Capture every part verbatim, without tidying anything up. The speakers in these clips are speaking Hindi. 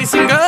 सिंगर।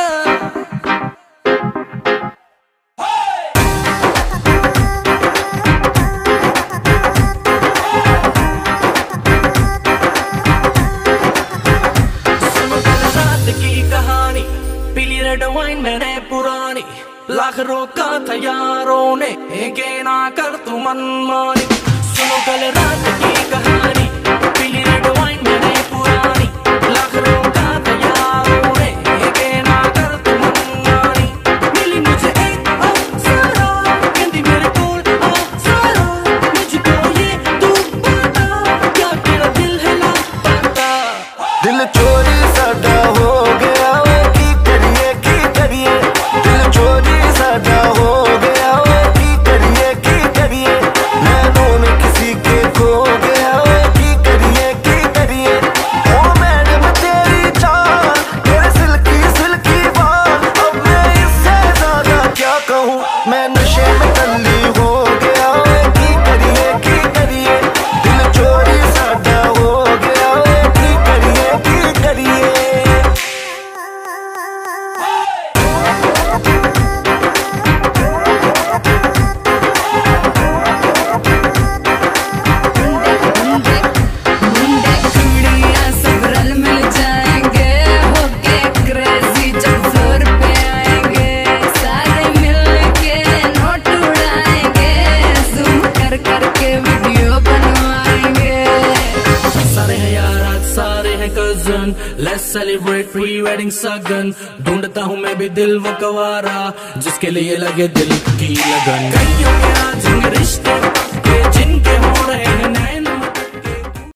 पीली रेड वाइन मैंने पुरानी, लाख रोका था यारों ने, के ना कर तू मनमानी। सुनो कल रात की कहानी, पीली रेड वाइन मैंने पुरानी, लाख रोका था यारों ने, के ना कर तू मनमानी। मिली मुझे एक अप्सरा, कहती मेरे कोल अप्सरा, मुझको ये तू बता, क्या तेरा दिल है लापता। दिल चोरी साडा हो गया, मैं नशे में टल्ली हो गया, की करिए की करिए, दिल चोरी साडा हो गया, की करिए की करिए। Let's celebrate pre-wedding सगन, ढूंढता हूँ मैं भी दिल वो कवारा, जिसके लिए लगे दिल की लगन। कईयों के आज रिश्ते जिनके हो रहे हैं